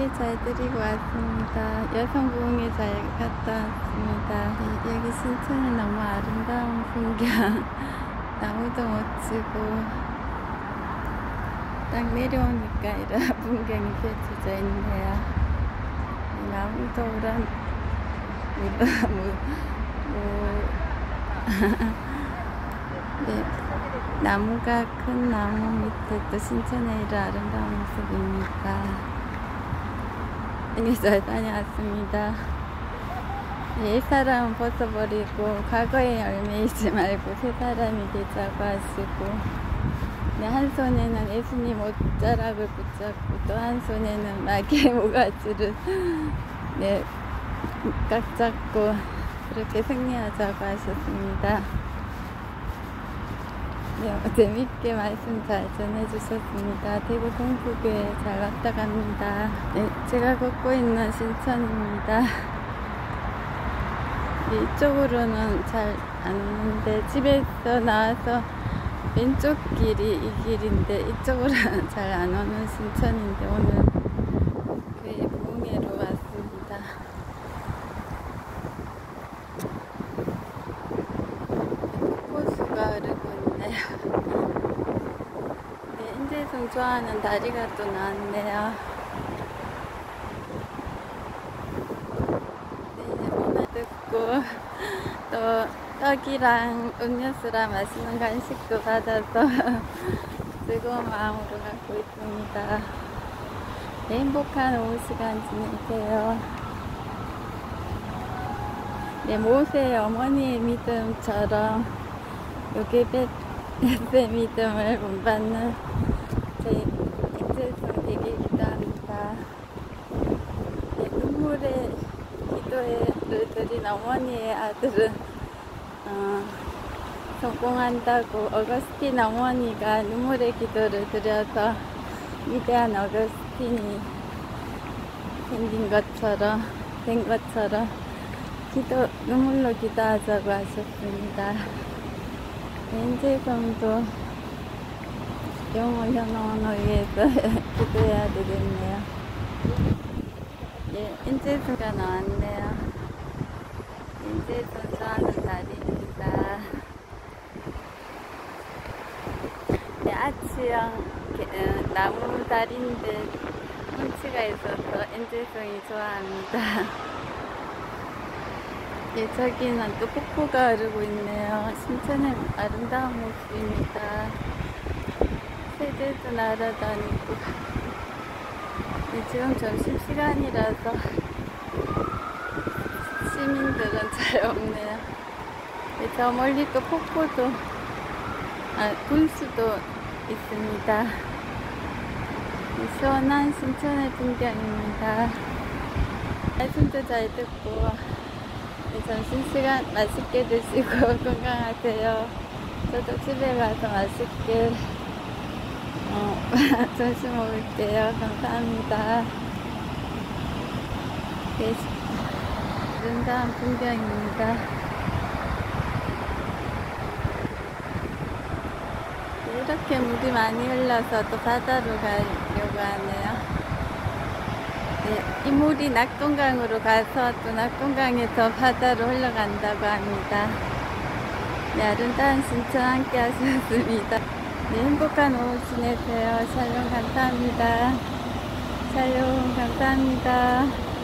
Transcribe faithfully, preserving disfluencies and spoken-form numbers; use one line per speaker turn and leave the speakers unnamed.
잘 드리고 왔습니다. 여성부흥회 잘 갔다 왔습니다. 네, 여기 신천은 너무 아름다운 풍경, 나무도 멋지고 딱 내려오니까 이런 풍경이 펼쳐져 있네요. 나무도 우란 뭐, 뭐, 네, 나무가 큰 나무 밑에 또 신천의 이런 아름다운 모습입니다. 네, 잘 다녀왔습니다. 네, 옛사람은 벗어버리고 과거에 얽매이지 말고 새 사람이 되자고 하시고, 네, 한 손에는 예수님 옷자락을 붙잡고 또 한 손에는 마귀의 모가지를 네, 꽉 잡고 그렇게 승리하자고 하셨습니다. 네, 재밌게 말씀 잘 전해주셨습니다. 대구 동부교회 잘 왔다 갑니다. 네, 제가 걷고 있는 신천입니다. 네, 이쪽으로는 잘 안 오는데 집에서 나와서 왼쪽 길이 이 길인데 이쪽으로는 잘 안 오는 신천인데 오늘 교회 부흥회로 왔습니다. 호수가 흐르고 있네요. 네, 인제성 좋아하는 다리가 또 나왔네요. 네, 오늘 듣고 또 떡이랑 음료수랑 맛있는 간식도 받아서 즐거운 마음으로 갖고 있습니다. 네, 행복한 오후 시간 지내세요. 네, 모세의 어머니의 믿음처럼 요괴벳의 믿음을 본받는 제 인재성 되기도 합니다. 네, 눈물의 기도를 드린 어머니의 아들은 어, 성공한다고 어거스틴 어머니가 눈물의 기도를 드려서 위대한 어거스틴이 생긴 것처럼 된 것처럼 기도, 눈물로 기도하자고 하셨습니다. 인재성도 영혼 현원을 위해서 기도해야 되겠네요. 예, 인재성가 나왔네요. 인재성 좋아하는 날입니다. 네, 아치형 어, 나무 다리인데 운치가 있어서 인재성이 좋아합니다. 예, 저기는 또 폭포가 흐르고 있네요. 신천의 아름다운 모습입니다. 새들도 날아다니고. 네, 지금 점심시간이라서 시민들은 잘 없네요. 네, 저 멀리 또 폭포도, 아, 분수도 있습니다. 네, 시원한 신천의 풍경입니다. 말씀도 잘 듣고, 네, 점심시간 맛있게 드시고 건강하세요. 저도 집에 가서 맛있게 어, 점심 먹을게요. 감사합니다. 네, 아름다운 풍경입니다. 네, 이렇게 물이 많이 흘러서 또 바다로 가려고 하네요. 네, 이 물이 낙동강으로 가서 또 낙동강에서 바다로 흘러간다고 합니다. 네, 아름다운 신천 함께 하셨습니다. 네, 행복한 오후 지내세요. 샬롬 감사합니다. 샬롬 감사합니다.